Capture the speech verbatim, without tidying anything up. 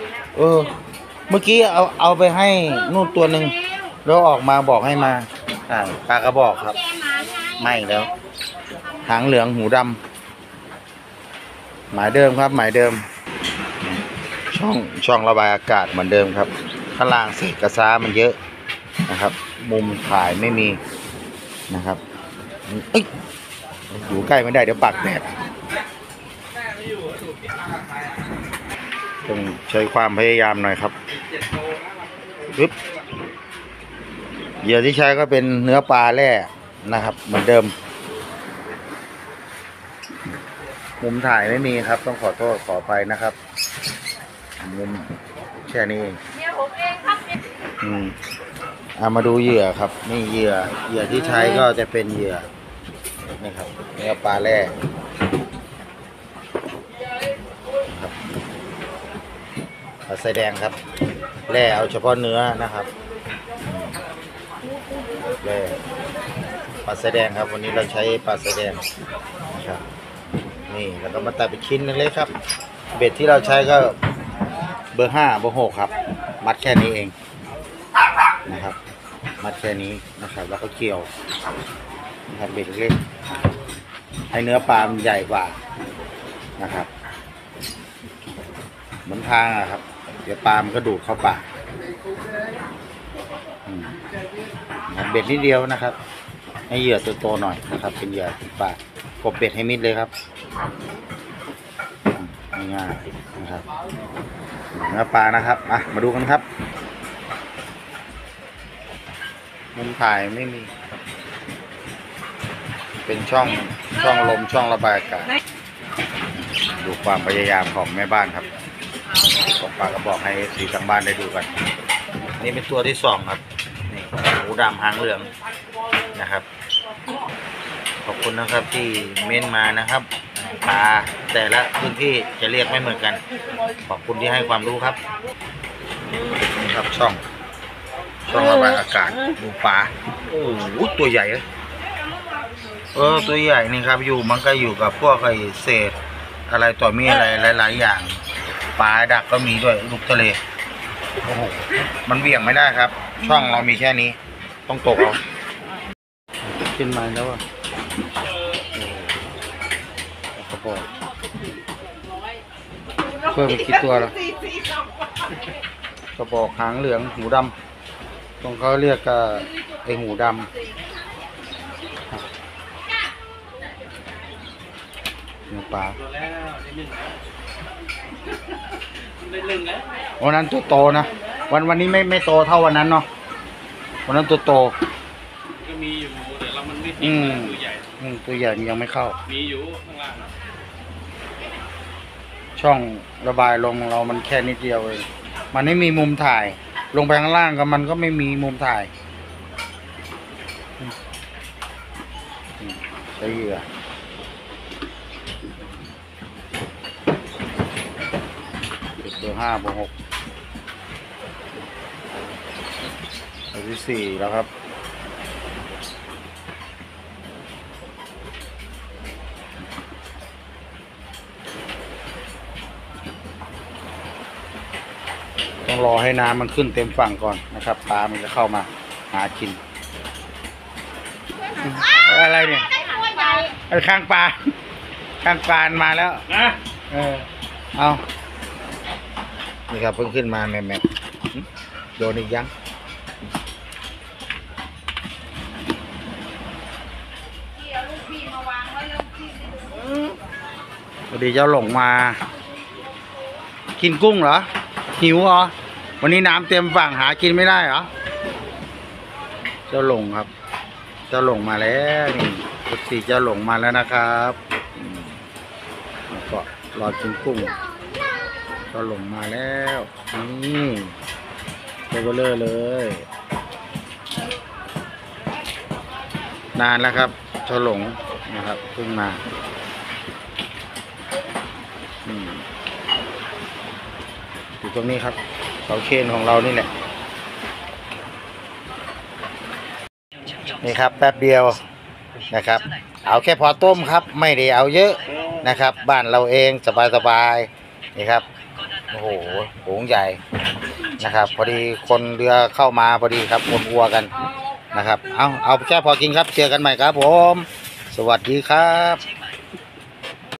เออเมื่อกี้เอาเอาไปให้นู่นตัวหนึ่งแล้วออกมาบอกให้มาอ่าปลากระบอกครับไม่แล้วหางเหลืองหูดำหมายเดิมครับหมายเดิมช่องช่องระบายอากาศเหมือนเดิมครับข้างล่างเศษกระซ้ามันเยอะนะครับ มุมถ่ายไม่มีนะครับเอ้ยอยู่ใกล้ไม่ได้เดี๋ยวปากแตกต้องใช้ความพยายามหน่อยครับปึ๊บเหยื่อที่ใช้ก็เป็นเนื้อปลาแร่นะครับเหมือนเดิมมุมถ่ายไม่มีครับต้องขอโทษขอไปนะครับมุมแค่นี้เองอืมเอามาดูเหยื่อครับนี่เหยื่อเหยื่อที่ใช้ก็จะเป็นเหยื่อนี่ครับเนื้อปลาแร่ครับปลาไซแดงครับแร่เอาเฉพาะเนื้อนะครับแร่ปลาไซแดงครับวันนี้เราใช้ปลาไซแดงนะครับนี่แล้วก็มาตัดเป็นชิ้นเล็กๆครับเบ็ดที่เราใช้ก็เบอร์ห้าเบอร์หกครับมัดแค่นี้เองนะครับมัดแค่นี้นะครับแล้วก็เกี่ยวนะครับเบ็ดเล็กๆให้เนื้อปลามันใหญ่กว่านะครับเหมือนทางอะครับเดี๋ยวปลามันก็ดูดเข้าปากเบ็ดนิดเดียวนะครับให้เหยื่อตัวโตหน่อยนะครับเป็นเหยื่อปลากบเบ็ดให้มิดเลยครับง่ายๆนะครับเนื้อปลานะครับอ่ะมาดูกันครับมุมถ่ายไม่มีเป็นช่องช่องลมช่องระบายอากาศดูความพยายามของแม่บ้านครับตกปลากระบอกให้สีทางบ้านได้ดูกันนี่เป็นตัวที่สองครับนี่หูดำหางเหลืองนะครับขอบคุณนะครับที่เม้นมานะครับปลาแต่ละพื้นที่จะเรียกไม่เหมือนกันขอบคุณที่ให้ความรู้ครับนี่ครับช่องช่องระบายอากาศดูปลาโอ้โหตัวใหญ่เลยเออตัวใหญ่นี่ครับอยู่มันก็อยู่กับพวกไอ้เศษอะไรต่อมีอะไรหลายๆอย่างปลาดักก็มีด้วยลูกทะเลโอ้โหมันเบี่ยงไม่ได้ครับช่องเรามีแค่นี้ต้องตกเอาขึ้นมาแล้วอ่ะกระบอกเพิ่มกี่ตัวแล้วกระบอกหางเหลืองหูดำตรงเขาเรียกก็ไอหูดำเนื้อปลาวันนั้นตัวโตนะวันวันนี้ไม่ไม่โตเท่าวันนั้นเนาะวันนั้นตัวโตก็มีอยู่แต่เรามันไม่ติดตัวใหญ่ตัวใหญ่ยังไม่เข้ามีอยู่ข้างล่างช่องระบายลงเรามันแค่นิดเดียวเองมันไม่มีมุมถ่ายลงไปข้างล่างก็มันก็ไม่มีมุมถ่ายใช้เหยื่อเบอร์ห้าเบอร์หกเบอร์ที่สี่แล้วครับต้องรอให้น้ำมันขึ้นเต็มฝั่งก่อนนะครับปลามันจะเข้ามาหากินอะไรเนี่ยไอ้ข้างปลาข้างปลามาแล้วนะเออเอานี่ครับเพิ่งขึ้นมาแม่แม่โดนอีกยังพอดีเจ้าหลงมากินกุ้งเหรอหิวเหรอวันนี้น้ำเต็มฝั่งหากินไม่ได้เหรอเจ้าหลงครับเจ้าหลงมาแล้วนี่ทุกสี่เจ้าหลงมาแล้วนะครับแล้วก็รอกินกุ้งเจ้าหลงมาแล้วนี่เบลอเลยนานแล้วครับเจ้าหลงนะครับเพิ่งมาอยู่ตรงนี้ครับเสาเคนของเรานี่แหละนี่ครับแป๊บเดียวนะครับเอาแค่พอต้มครับไม่ได้เอาเยอะนะครับบ้านเราเองสบายๆนี่ครับโอ้โหโขงใหญ่นะครับ พอดีคนเรือเข้ามาพอดีครับวนวัวกันนะครับเอาเอาแค่พอกินครับเจอกันใหม่ครับผมสวัสดีครับ